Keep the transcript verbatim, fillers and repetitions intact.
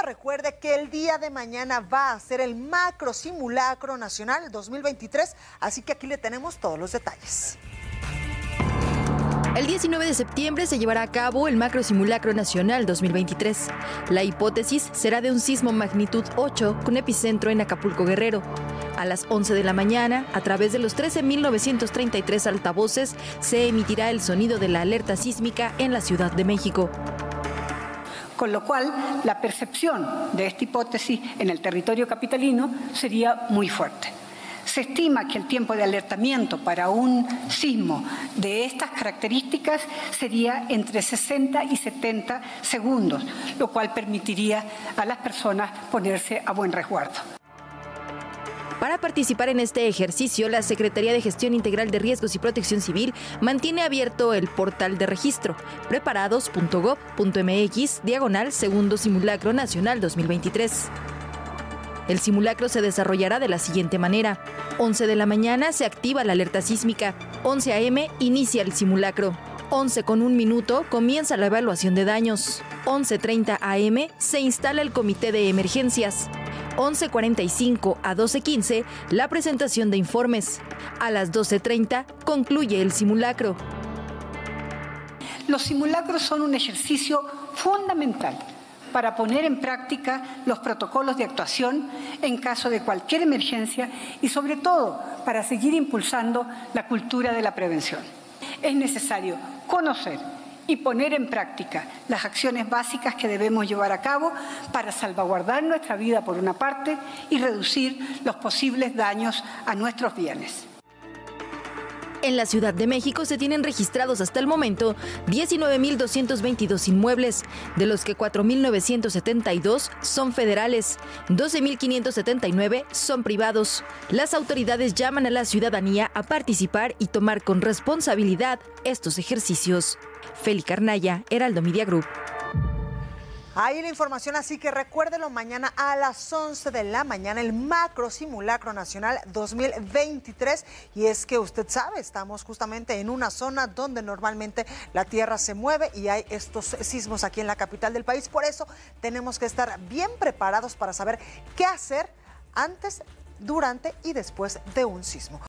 recuerde que el día de mañana va a ser el macro simulacro nacional dos mil veintitrés, así que aquí le tenemos todos los detalles. El diecinueve de septiembre se llevará a cabo el Macro Simulacro Nacional dos mil veintitrés. La hipótesis será de un sismo magnitud ocho con epicentro en Acapulco, Guerrero. A las once de la mañana, a través de los trece mil novecientos treinta y tres altavoces, se emitirá el sonido de la alerta sísmica en la Ciudad de México. Con lo cual, la percepción de esta hipótesis en el territorio capitalino sería muy fuerte. Se estima que el tiempo de alertamiento para un sismo de estas características sería entre sesenta y setenta segundos, lo cual permitiría a las personas ponerse a buen resguardo. Para participar en este ejercicio, la Secretaría de Gestión Integral de Riesgos y Protección Civil mantiene abierto el portal de registro preparados punto gob punto mx diagonal Segundo Simulacro Nacional dos mil veintitrés. El simulacro se desarrollará de la siguiente manera. once de la mañana se activa la alerta sísmica. once a eme inicia el simulacro. once con un minuto comienza la evaluación de daños. once treinta a eme se instala el comité de emergencias. once cuarenta y cinco a doce quince la presentación de informes. A las doce treinta concluye el simulacro. Los simulacros son un ejercicio fundamental para poner en práctica los protocolos de actuación en caso de cualquier emergencia y sobre todo para seguir impulsando la cultura de la prevención. Es necesario conocer y poner en práctica las acciones básicas que debemos llevar a cabo para salvaguardar nuestra vida por una parte y reducir los posibles daños a nuestros bienes. En la Ciudad de México se tienen registrados hasta el momento diecinueve mil doscientos veintidós inmuebles, de los que cuatro mil novecientos setenta y dos son federales, doce mil quinientos setenta y nueve son privados. Las autoridades llaman a la ciudadanía a participar y tomar con responsabilidad estos ejercicios. Feli Carnaya, Heraldo Media Group. Ahí la información, así que recuérdelo mañana a las once de la mañana, el macro simulacro nacional dos mil veintitrés. Y es que usted sabe, estamos justamente en una zona donde normalmente la tierra se mueve y hay estos sismos aquí en la capital del país. Por eso tenemos que estar bien preparados para saber qué hacer antes, durante y después de un sismo.